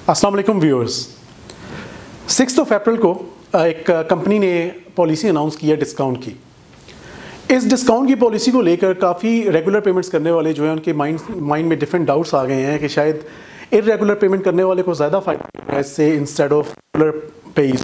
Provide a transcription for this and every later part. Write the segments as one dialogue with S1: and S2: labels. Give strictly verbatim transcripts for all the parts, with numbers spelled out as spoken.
S1: अस्सलाम वालेकुम viewers. Six of April को एक कंपनी ने पॉलिसी अनाउंस किया डिस्काउंट की। इस डिस्काउंट की पॉलिसी को लेकर काफ़ी रेगुलर पेमेंट्स करने वाले जो है उनके माइंड माइंड में डिफरेंट डाउट्स आ गए हैं कि शायद इरेगुलर पेमेंट करने वाले को ज़्यादा फायदा है इससे instead of regular page.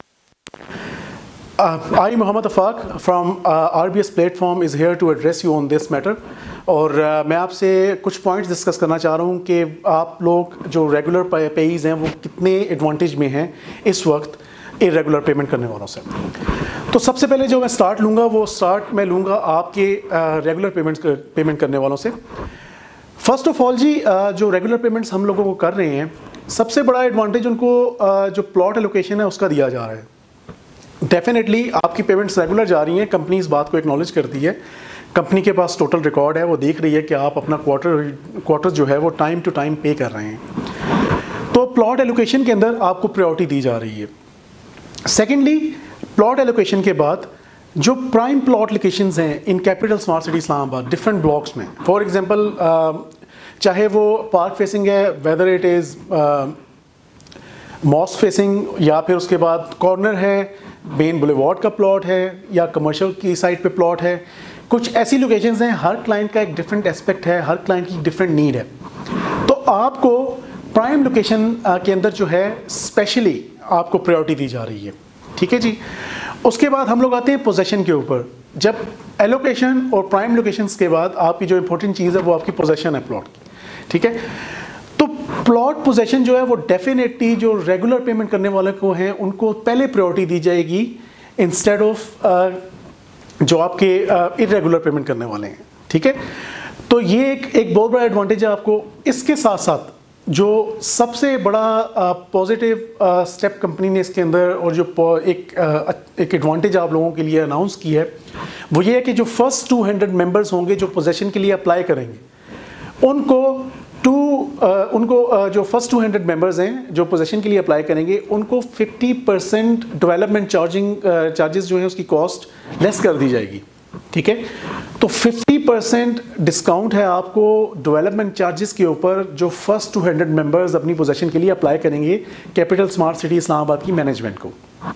S1: I Mohammad Afaq from R B S platform is here to address you on this matter. और uh, मैं आपसे कुछ पॉइंट्स डिस्कस करना चाह रहा हूँ कि आप लोग जो रेगुलर पेईज हैं वो कितने एडवांटेज में हैं इस वक्त इरेगुलर पेमेंट करने वालों से। तो सबसे पहले जो मैं स्टार्ट लूँगा वो स्टार्ट मैं लूँगा आपके रेगुलर पेमेंट्स पेमेंट करने वालों से। फर्स्ट ऑफ ऑल जी, uh, जो रेगुलर पेमेंट्स हम लोगों को कर रहे हैं सबसे बड़ा एडवांटेज उनको uh, जो प्लॉट एलोकेशन है उसका दिया जा रहा है। डेफिनेटली आपकी पेमेंट्स रेगुलर जा रही हैं, कंपनी इस बात को एक्नॉलेज करती है, कंपनी के पास टोटल रिकॉर्ड है, वो देख रही है कि आप अपना क्वार्टर क्वार्टर जो है वो टाइम टू टाइम पे कर रहे हैं। तो प्लॉट एलोकेशन के अंदर आपको प्रायोरिटी दी जा रही है। सेकेंडली, प्लॉट एलोकेशन के बाद जो प्राइम प्लॉट लोकेशंस हैं in capital smart city Islamabad different blocks में, फॉर एग्जांपल चाहे वो पार्क फेसिंग है, whether it is mosque facing, या फिर उसके बाद कॉर्नर है, मेन बुलेवार्ड का प्लॉट है, या कमर्शियल की साइड पे प्लॉट है, कुछ ऐसी लोकेशंस हैं। हर क्लाइंट का एक डिफरेंट एस्पेक्ट है, हर क्लाइंट की डिफरेंट नीड है। तो आपको प्राइम लोकेशन के अंदर जो है स्पेशली आपको प्रायोरिटी दी जा रही है, ठीक है जी। उसके बाद हम लोग आते हैं पोजेशन के ऊपर। जब एलोकेशन और प्राइम लोकेशंस के बाद आपकी जो इंपॉर्टेंट चीज़ है वो आपकी पोजेशन है प्लॉट की, ठीक है। तो प्लॉट पोजेशन जो है वो डेफिनेटली जो रेगुलर पेमेंट करने वाले को हैं उनको पहले प्रायोरिटी दी जाएगी इंस्टेड ऑफ जो आपके इरेगुलर uh, पेमेंट करने वाले हैं, ठीक है। तो ये एक एक बहुत बड़ा एडवांटेज है आपको। इसके साथ साथ जो सबसे बड़ा पॉजिटिव स्टेप कंपनी ने इसके अंदर और जो एक uh, एक एडवांटेज आप लोगों के लिए अनाउंस की है वो ये है कि जो फर्स्ट टू हंड्रेड मेंबर्स होंगे जो पोजेशन के लिए अप्लाई करेंगे उनको टू uh, उनको uh, जो फर्स्ट टू हंड्रेड मेंबर्स हैं जो पोजीशन के लिए अप्लाई करेंगे उनको fifty percent development charging charges जो है उसकी कॉस्ट लेस कर दी जाएगी, ठीक है। तो फिफ्टी परसेंट डिस्काउंट है आपको डेवलपमेंट चार्जेस के ऊपर जो फर्स्ट टू हंड्रेड मेंबर्स अपनी पोजीशन के लिए अप्लाई करेंगे कैपिटल स्मार्ट सिटी इस्लामाबाद की मैनेजमेंट को।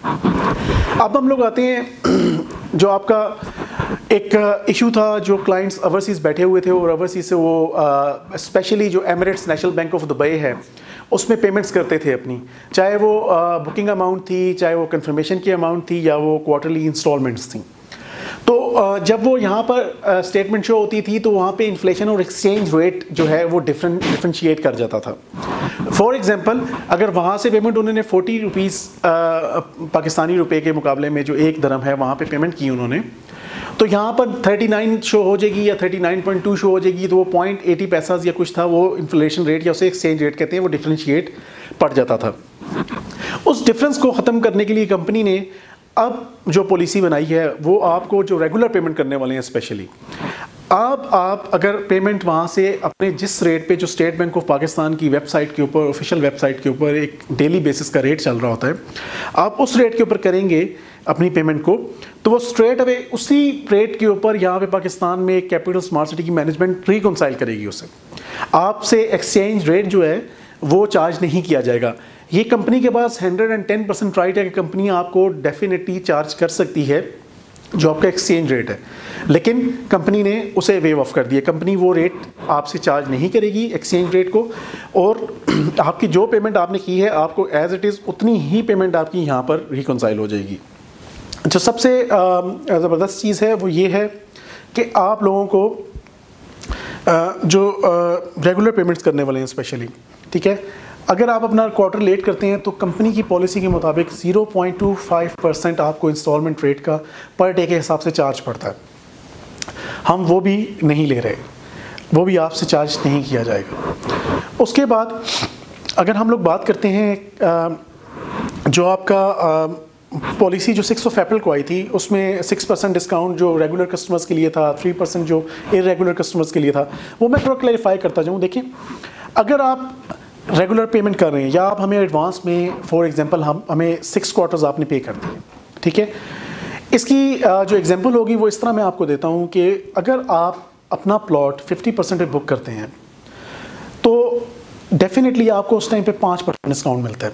S1: अब हम लोग आते हैं जो आपका एक इशू था, जो क्लाइंट्स ओवरसीज़ बैठे हुए थे और ओवरसीज से वो स्पेशली जो Emirates national bank of Dubai है उसमें पेमेंट्स करते थे अपनी, चाहे वो बुकिंग अमाउंट थी, चाहे वो कंफर्मेशन की अमाउंट थी, या वो क्वार्टरली इंस्टॉलमेंट्स थी। तो जब वो यहाँ पर स्टेटमेंट शो होती थी तो वहाँ पे इन्फ्लेशन और एक्सचेंज रेट जो है वो डिफरेंट डिफ्रेंशिएट कर जाता था। फॉर एग्जांपल, अगर वहाँ से पेमेंट उन्होंने फोर्टी रुपीज़ पाकिस्तानी रुपए के मुकाबले में जो एक दरम है वहाँ पे पेमेंट की उन्होंने, तो यहाँ पर थर्टी नाइन शो हो जाएगी या thirty nine point two show हो जाएगी, तो वो पॉइंट एटी पैसा या कुछ था, वो इन्फ्लेशन रेट या उसे एक्सचेंज रेट कहते हैं, वो डिफ्रेंशिएट पड़ जाता था। उस डिफरेंस को ख़त्म करने के लिए कंपनी ने अब जो पॉलिसी बनाई है वो आपको जो रेगुलर पेमेंट करने वाले हैं स्पेशली, अब आप अगर पेमेंट वहाँ से अपने जिस रेट पे जो स्टेट बैंक ऑफ पाकिस्तान की वेबसाइट के ऊपर, ऑफिशियल वेबसाइट के ऊपर एक डेली बेसिस का रेट चल रहा होता है, आप उस रेट के ऊपर करेंगे अपनी पेमेंट को, तो वो स्ट्रेट अवे उसी रेट के ऊपर यहाँ पे पाकिस्तान में कैपिटल स्मार्ट सिटी की मैनेजमेंट रिकॉन्साइल करेगी उसे। आपसे एक्सचेंज रेट जो है वो चार्ज नहीं किया जाएगा। ये कंपनी के पास hundred and ten percent right है कि कंपनी आपको डेफिनेटली चार्ज कर सकती है जो आपका एक्सचेंज रेट है, लेकिन कंपनी ने उसे वेव ऑफ कर दिया। कंपनी वो रेट आपसे चार्ज नहीं करेगी एक्सचेंज रेट को, और आपकी जो पेमेंट आपने की है आपको एज इट इज़ उतनी ही पेमेंट आपकी यहाँ पर रिकॉन्साइल हो जाएगी। जो सबसे ज़बरदस्त चीज़ है वो ये है कि आप लोगों को आ, जो रेगुलर पेमेंट्स करने वाले हैं स्पेशली, ठीक है, अगर आप अपना क्वार्टर लेट करते हैं तो कंपनी की पॉलिसी के मुताबिक zero point two five percent आपको इंस्टॉलमेंट रेट का पर डे के हिसाब से चार्ज पड़ता है। हम वो भी नहीं ले रहे, वो भी आपसे चार्ज नहीं किया जाएगा। उसके बाद अगर हम लोग बात करते हैं जो आपका पॉलिसी जो सिक्स ऑफ अप्रैल को आई थी उसमें सिक्स परसेंट डिस्काउंट जो रेगुलर कस्टमर्स के लिए था, थ्री परसेंट जो इरेगुलर कस्टमर्स के लिए था, वो मैं थोड़ा क्लैरिफाई करता जाऊँ। देखिए, अगर आप रेगुलर पेमेंट कर रहे हैं या आप हमें एडवांस में, फॉर एग्जांपल हम हमें सिक्स क्वार्टर्स आपने पे कर दिए, ठीक है, इसकी जो एग्जांपल होगी वो इस तरह मैं आपको देता हूँ कि अगर आप अपना प्लॉट फिफ्टी परसेंट पे बुक करते हैं तो डेफिनेटली आपको उस टाइम पे पाँच परसेंट डिस्काउंट मिलता है,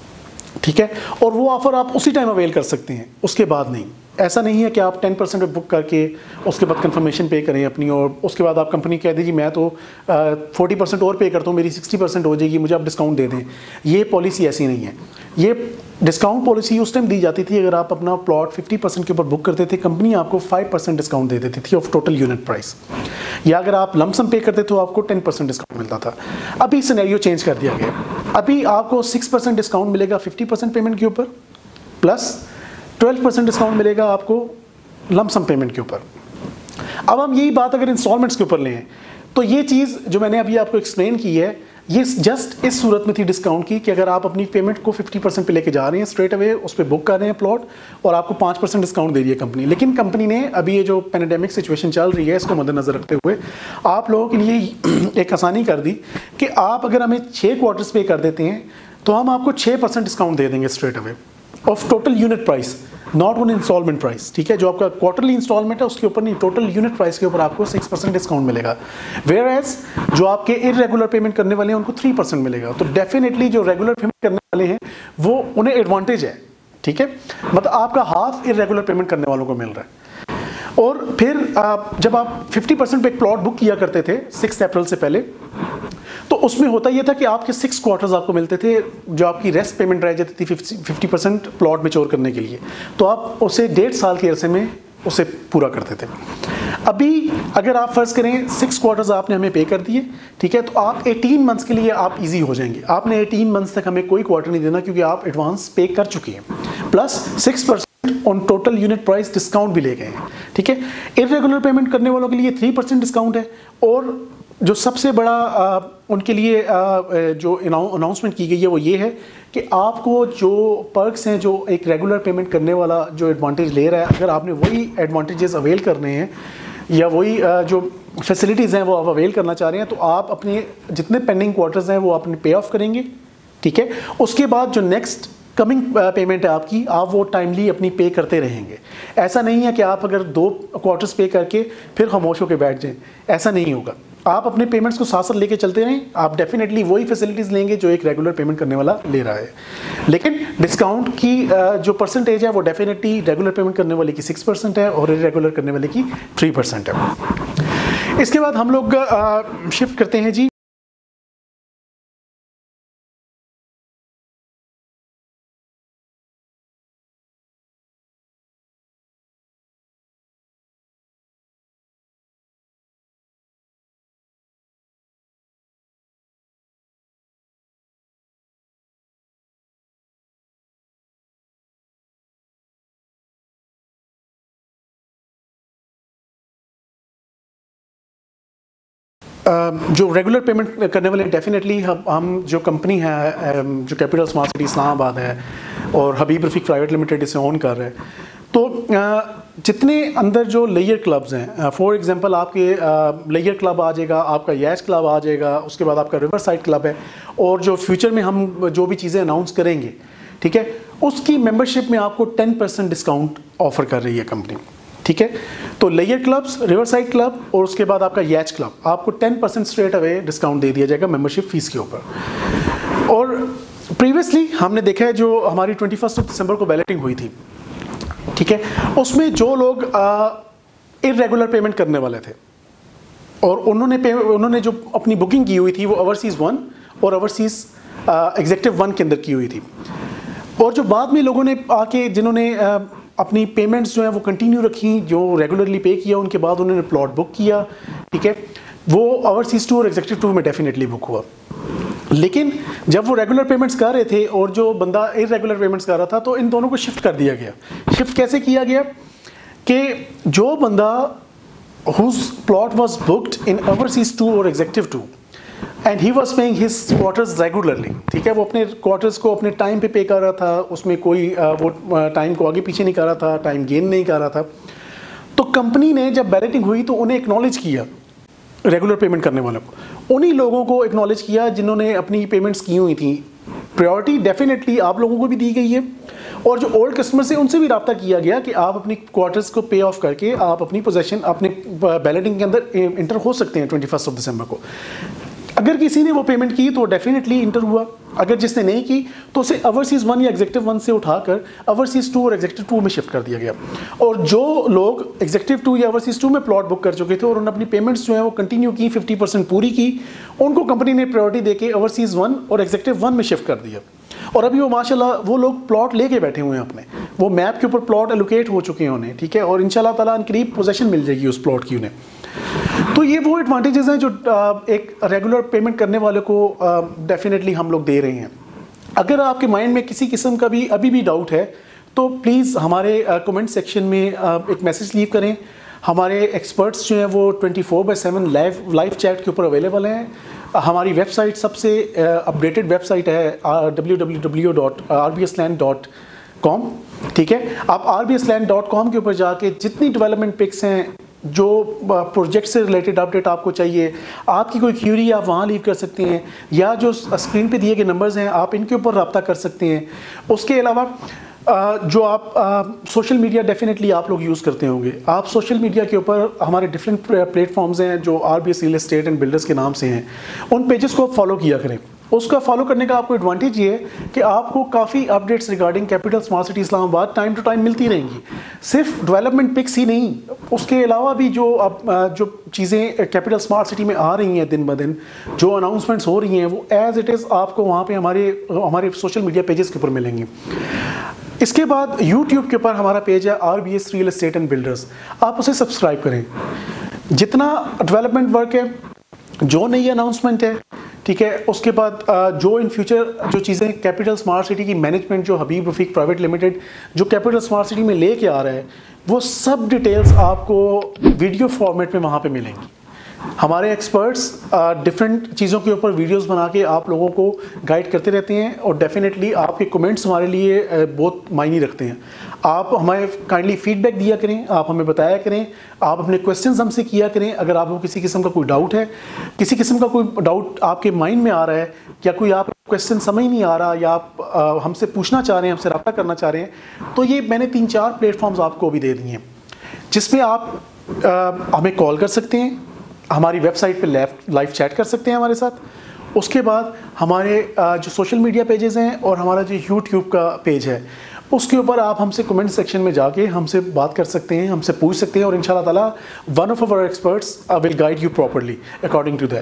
S1: ठीक है। और वो ऑफ़र आप उसी टाइम अवेल कर सकते हैं, उसके बाद नहीं। ऐसा नहीं है कि आप टेन परसेंट पे बुक करके उसके बाद कंफर्मेशन पे करें अपनी, और उसके बाद आप कंपनी कह दीजिए मैं तो फोर्टी परसेंट और पे करता हूँ, मेरी सिक्सटी परसेंट हो जाएगी, मुझे आप डिस्काउंट दे दें। ये पॉलिसी ऐसी नहीं है। ये डिस्काउंट पॉलिसी उस टाइम दी जाती थी अगर आप अपना प्लॉट फिफ्टी परसेंट के ऊपर बुक करते थे, कंपनी आपको फाइव परसेंट डिस्काउंट दे देती थी ऑफ टोटल यूनिट प्राइस, या अगर आप लमसम पे करते तो आपको टेन परसेंट डिस्काउंट मिलता था। अभी सिनेरियो चेंज कर दिया गया, अभी आपको सिक्स परसेंट डिस्काउंट मिलेगा फिफ्टी परसेंट पेमेंट के ऊपर, प्लस ट्वेल्व परसेंट डिस्काउंट मिलेगा आपको लमसम पेमेंट के ऊपर। अब हम यही बात अगर इंस्टॉलमेंट्स के ऊपर लें तो ये चीज़ जो मैंने अभी आपको एक्सप्लेन की है, ये जस्ट इस सूरत में थी डिस्काउंट की कि अगर आप अपनी पेमेंट को फिफ्टी परसेंट पे लेके जा रहे हैं स्ट्रेट अवे, उस पर बुक कर रहे हैं प्लॉट और आपको पाँच परसेंट डिस्काउंट दे रही है कंपनी। लेकिन कंपनी ने अभी ये जो पैंडेमिक सिचुएशन चल रही है इसको मद्देनजर रखते हुए आप लोगों के लिए एक आसानी कर दी कि आप अगर हमें छः क्वार्टर्स पे कर देते हैं तो हम आपको छः परसेंट डिस्काउंट दे देंगे straight away off total unit price, not on instalment price, ठीक है। जो आपका क्वार्टरली इंस्टॉलमेंट है उसके ऊपर नहीं, टोटल यूनिट प्राइस के ऊपर आपको सिक्स परसेंट डिस्काउंट मिलेगा। वेयर एज जो आपके इरेगुलर पेमेंट करने वाले हैं उनको थ्री परसेंट मिलेगा। तो डेफिनेटली जो रेगुलर पेमेंट करने वाले हैं वो उन्हें एडवांटेज है, ठीक है। मतलब आपका हाफ इरेगुलर पेमेंट करने वालों को मिल रहा है। और फिर आप जब आप फिफ्टी परसेंट पे एक प्लॉट बुक किया करते थे सिक्स अप्रैल से पहले, तो उसमें होता यह था कि आपके सिक्स क्वार्टर्स आपको मिलते थे, जो आपकी रेस्ट पेमेंट रह जाती थी फिफ्टी परसेंट प्लॉट मैच्योर करने के लिए, तो आप उसे डेढ़ साल के अरसे में उसे पूरा करते थे। अभी अगर आप फर्ज करें सिक्स क्वार्टर्स आपने हमें पे कर दिए, ठीक है, तो आप एटीन मंथ्स के लिए आप इजी हो जाएंगे। आपने एटीन मंथ्स तक हमें कोई क्वार्टर नहीं देना क्योंकि आप एडवांस पे कर चुके हैं, plus six percent on total unit price discount भी ले गए हैं, ठीक है। इरेगुलर पेमेंट करने वालों के लिए थ्री परसेंट डिस्काउंट है, और जो सबसे बड़ा आ, उनके लिए आ, जो अनाउंसमेंट की गई है वो ये है कि आपको जो पर्क्स हैं जो एक रेगुलर पेमेंट करने वाला जो एडवांटेज ले रहा है, अगर आपने वही एडवांटेजेस अवेल करने हैं या वही जो फैसिलिटीज़ हैं वो आप अवेल करना चाह रहे हैं, तो आप अपने जितने पेंडिंग क्वार्टर्स हैं वो अपने पे ऑफ करेंगे, ठीक है। उसके बाद जो नेक्स्ट कमिंग पेमेंट है आपकी, आप वो टाइमली अपनी पे करते रहेंगे। ऐसा नहीं है कि आप अगर दो क्वार्टर्स पे करके फिर खामोश होकर बैठ जाएं, ऐसा नहीं होगा। आप अपने पेमेंट्स को साथ साथ लेके चलते रहें, आप डेफिनेटली वही फैसिलिटीज़ लेंगे जो एक रेगुलर पेमेंट करने वाला ले रहा है। लेकिन डिस्काउंट की जो परसेंटेज है वो डेफिनेटली रेगुलर पेमेंट करने वाले की सिक्स परसेंट है और इरेगुलर करने वाले की थ्री परसेंट है। इसके बाद हम लोग शिफ्ट करते हैं जी जो रेगुलर पेमेंट करने वाले डेफिनेटली हम हम जो कंपनी है जो कैपिटल स्मार्ट सिटी इस्लामाबाद है और हबीब रफ़ीक प्राइवेट लिमिटेड इसे ओन कर रहे हैं, तो जितने अंदर जो लेयर क्लब्स हैं, फॉर एग्जांपल आपके लेयर क्लब आ जाएगा, आपका यैच क्लब आ जाएगा, उसके बाद आपका रिवर साइड क्लब है, और जो फ्यूचर में हम जो भी चीज़ें अनाउंस करेंगे, ठीक है, उसकी मेंबरशिप में आपको टेन परसेंट डिस्काउंट ऑफर कर रही है कंपनी, ठीक है। तो लेयर क्लब्स, रिवर साइड क्लब और उसके बाद आपका यैच क्लब, आपको ten percent straight away discount दे दिया जाएगा मेंबरशिप फीस के ऊपर। और प्रीवियसली हमने देखा है जो हमारी ट्वेंटी फर्स्ट ऑफ दिसंबर को बैलेटिंग हुई थी, ठीक है, उसमें जो लोग इरेगुलर पेमेंट करने वाले थे और उन्होंने पे उन्होंने जो अपनी बुकिंग की हुई थी वो ओवरसीज़ वन और ओवरसीज़ एग्जेक्टिव वन के अंदर की हुई थी, और जो बाद में लोगों ने आके जिन्होंने आ, अपनी पेमेंट्स जो है वो कंटिन्यू रखी, जो रेगुलरली पे किया, उनके बाद उन्होंने प्लॉट बुक किया, ठीक है, वो ओवरसीज़ टू और एग्जेक्टिव टू में डेफिनेटली बुक हुआ। लेकिन जब वो रेगुलर पेमेंट्स कर रहे थे और जो बंदा इरेगुलर पेमेंट्स कर रहा था, तो इन दोनों को शिफ्ट कर दिया गया। शिफ्ट कैसे किया गया कि जो बंदा whose plot was booked in overseas two और executive two and he was paying his quarters regularly, ठीक है, वो अपने क्वार्टर्स को अपने टाइम पे पे कर रहा था, उसमें कोई वो टाइम को आगे पीछे नहीं कर रहा था, टाइम गेन नहीं कर रहा था, तो कंपनी ने जब बैलेटिंग हुई तो उन्हें एक्नॉलेज किया, रेगुलर पेमेंट करने वालों को, उन्हीं लोगों को एक्नॉलेज किया जिन्होंने अपनी पेमेंट्स की हुई थी। प्रायोरिटी डेफिनेटली आप लोगों को भी दी गई है, और जो ओल्ड कस्टमर से उनसे भी रब्ता किया गया कि आप अपनी क्वार्टर्स को पे ऑफ करके आप अपनी पोजीशन अपने बैलेटिंग के अंदर इंटर हो सकते हैं ट्वेंटी फर्स्ट ऑफ दिसंबर को। अगर किसी ने वो पेमेंट की तो डेफिनेटली इंटर हुआ, अगर जिसने नहीं की तो उसे ओवरसीज़ वन या एग्जीक्यूटिव वन से उठाकर ओवरसीज़ टू और एग्जीक्यूटिव टू में शिफ्ट कर दिया गया। और जो लोग एग्जीक्यूटिव टू या ओवरसीज़ टू में प्लॉट बुक कर चुके थे और उन्होंने अपनी पेमेंट्स जो है वो कंटिन्यू की, फिफ्टी परसेंट पूरी की, उनको कंपनी ने प्रायोरिटी देके ओवरसीज़ वन और एग्जीक्यूटिव वन में शिफ्ट कर दिया। और अभी वो माशाल्लाह वो लोग प्लॉट लेके बैठे हुए हैं अपने, वो मैप के ऊपर प्लॉट एलोकेट हो चुके हैं उन्हें, ठीक है, और इंशाल्लाह ताला करीब पोजीशन मिल जाएगी उस प्लॉट की उन्हें। तो ये वो एडवांटेजेस हैं जो एक रेगुलर पेमेंट करने वाले को डेफिनेटली हम लोग दे रहे हैं। अगर आपके माइंड में किसी किस्म का भी अभी भी डाउट है तो प्लीज़ हमारे कमेंट सेक्शन में एक मैसेज लीव करें। हमारे एक्सपर्ट्स जो हैं वो twenty four by seven live live chat के ऊपर अवेलेबल हैं। हमारी वेबसाइट सबसे अपडेटेड वेबसाइट है W W W dot R B S land dot com, ठीक है। आप R B S land dot com के ऊपर जाके जितनी डेवलपमेंट पिक्स हैं, जो प्रोजेक्ट से रिलेटेड अपडेट आपको चाहिए, आपकी कोई क्यूरी आप वहाँ लीव कर सकते हैं, या जो स्क्रीन पे दिए गए नंबर्स हैं आप इनके ऊपर रब्ता कर सकते हैं। उसके अलावा जो आप सोशल मीडिया डेफिनेटली आप लोग यूज़ करते होंगे, आप सोशल मीडिया के ऊपर हमारे डिफरेंट प्लेटफॉर्म्स हैं जो R B S real estate and builders के नाम से हैं, उन पेजेस को फॉलो किया करें। उसका फॉलो करने का आपको एडवांटेज ये है कि आपको काफ़ी updates regarding capital smart city Islamabad time to time मिलती रहेंगी। सिर्फ डेवलपमेंट पिक्स ही नहीं, उसके अलावा भी जो अब जो चीज़ें कैपिटल स्मार्ट सिटी में आ रही हैं दिन ब दिन, जो अनाउंसमेंट्स हो रही हैं, वो एज इट इज़ आपको वहाँ पे हमारे हमारे सोशल मीडिया पेजेस के ऊपर मिलेंगी। इसके बाद यूट्यूब के ऊपर हमारा पेज है R B S real estate and builders, आप उसे सब्सक्राइब करें। जितना डेवलपमेंट वर्क है, जो नई अनाउंसमेंट है, ठीक है, उसके बाद जो इन फ्यूचर जो चीज़ें कैपिटल स्मार्ट सिटी की मैनेजमेंट जो हबीब रफ़ीक प्राइवेट लिमिटेड जो कैपिटल स्मार्ट सिटी में लेके आ रहा है, वो सब डिटेल्स आपको वीडियो फॉर्मेट में वहाँ पे मिलेंगी। हमारे एक्सपर्ट्स डिफरेंट चीज़ों के ऊपर वीडियोस बना के आप लोगों को गाइड करते रहते हैं, और डेफिनेटली आपके कमेंट्स हमारे लिए बहुत मायने रखते हैं। आप हमें काइंडली फीडबैक दिया करें, आप हमें बताया करें, आप अपने क्वेश्चंस हमसे किया करें। अगर आपको किसी किस्म का कोई डाउट है, किसी किस्म का कोई डाउट आपके माइंड में आ रहा है, या कोई आप क्वेश्चन समझ नहीं आ रहा, या आप आ, हमसे पूछना चाह रहे हैं, हमसे रब्ता करना चाह रहे हैं, तो ये मैंने तीन चार प्लेटफॉर्म्स आपको भी दे दिए हैं जिसमें आप आ, हमें कॉल कर सकते हैं, हमारी वेबसाइट पे लाइव चैट कर सकते हैं हमारे साथ। उसके बाद हमारे जो सोशल मीडिया पेजेस हैं और हमारा जो यूट्यूब का पेज है, उसके ऊपर आप हमसे कमेंट सेक्शन में जाके हमसे बात कर सकते हैं, हमसे पूछ सकते हैं, और इंशाल्लाह ताला one of our experts will guide you properly according to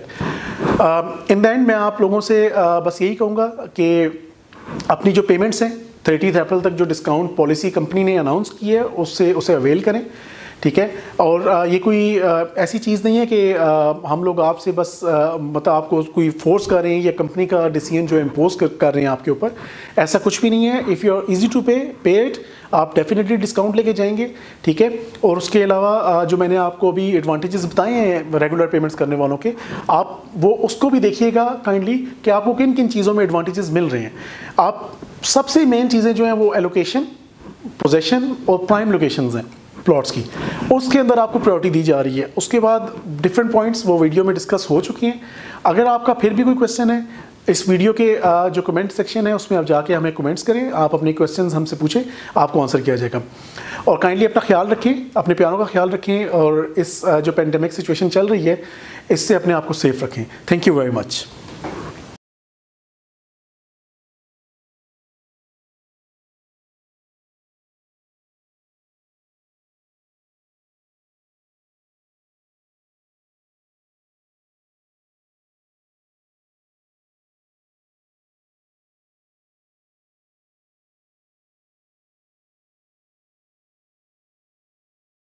S1: that. In the end मैं आप लोगों से uh, बस यही कहूँगा कि अपनी जो पेमेंट्स हैं थर्टीथ अप्रैल तक जो डिस्काउंट पॉलिसी कंपनी ने अनाउंस की है उससे उसे अवेल करें, ठीक है। और आ, ये कोई आ, ऐसी चीज़ नहीं है कि आ, हम लोग आपसे बस मतलब आपको कोई फोर्स कर रहे हैं या कंपनी का डिसीजन जो इम्पोज कर, कर रहे हैं आपके ऊपर, ऐसा कुछ भी नहीं है। If you are easy to pay pay it, आप डेफिनेटली डिस्काउंट लेके जाएंगे, ठीक है। और उसके अलावा आ, जो मैंने आपको अभी एडवांटेजेस बताए हैं रेगुलर पेमेंट्स करने वालों के, आप वो उसको भी देखिएगा काइंडली कि आपको किन किन चीज़ों में एडवांटेजेस मिल रहे हैं। आप सबसे मेन चीज़ें जो हैं वो एलोकेशन, पोजेसन और प्राइम लोकेशंस हैं प्लॉट्स की, उसके अंदर आपको प्रायोरिटी दी जा रही है। उसके बाद डिफरेंट पॉइंट्स वो वीडियो में डिस्कस हो चुके हैं। अगर आपका फिर भी कोई क्वेश्चन है, इस वीडियो के जो कमेंट सेक्शन है उसमें आप जाके हमें कमेंट्स करें, आप अपने क्वेश्चंस हमसे पूछें, आपको आंसर किया जाएगा। और काइंडली अपना ख्याल रखें, अपने प्यारों का ख्याल रखें, और इस जो पेंडेमिक सिचुएशन चल रही है इससे अपने आप को सेफ रखें। Thank you very much.